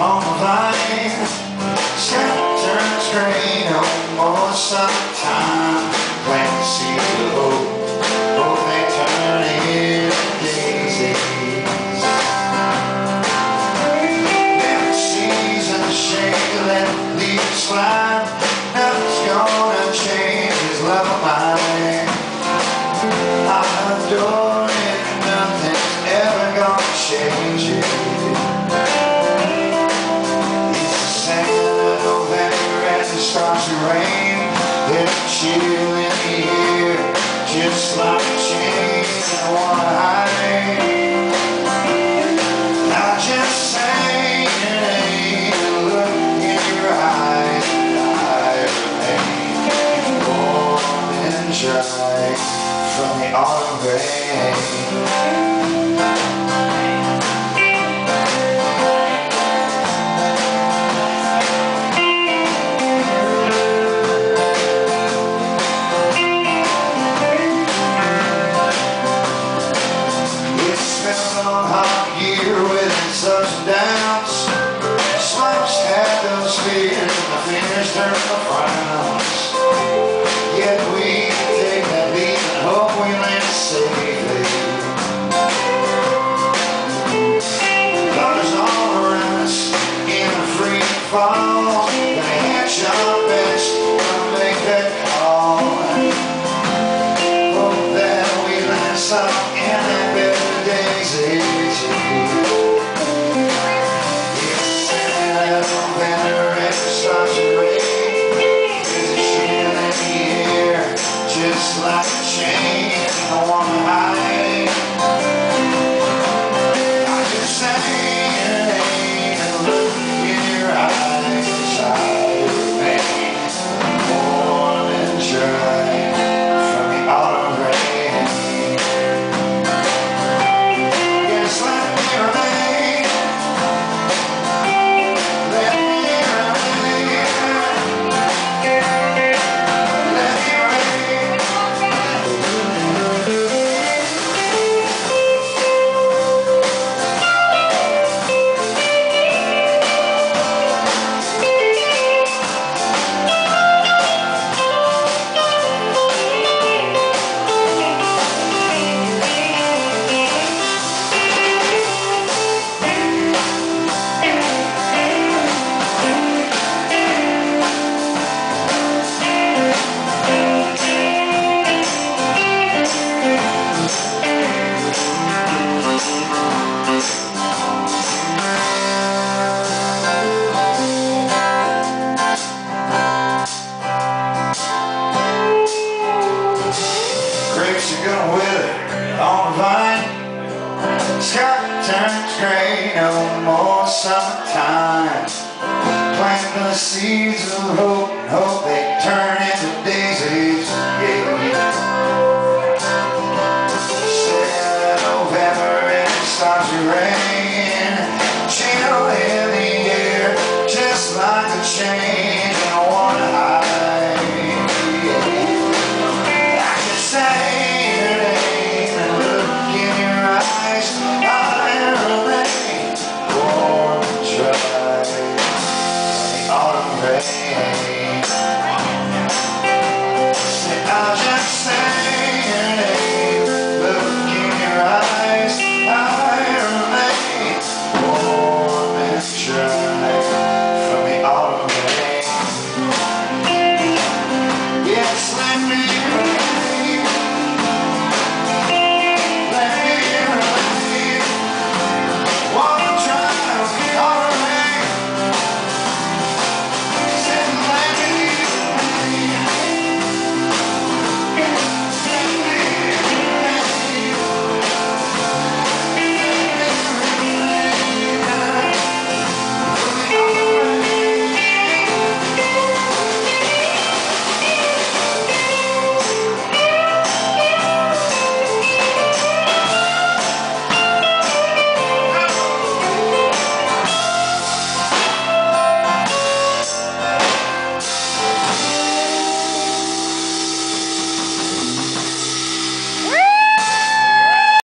on the vine. Sky turns gray, no more summertime. Plant the seeds of hope, hope they turn into daisies. Let the seasons shake, let the leaves fly. Nothing's gonna change this love of mine. I adore it, nothing's ever gonna change it. It's the second of November as it starts to rain. There's a chill in the air, just like a chain I wanna hide. I just say your name and look in your eyes. I remain warm and dry from the autumn rain. Ups and downs, slumps had those fears, and the fears turn to frowns. Yet we take that leap and hope we land safely. Lovers all around us in a free fall. Gonna hit your best, gonna make that call. Hope that we land some in that bed of daisies. Just like a chain, I wanna hide. I just say your name and look in your eyes. I remain warm and dry from the autumn rain. Just let me remain. Let me remain. Grapes are gonna wither on the vine. Sky turns gray, no more summertime. Plant the seeds of hope, hope they turn into daisies. Yeah.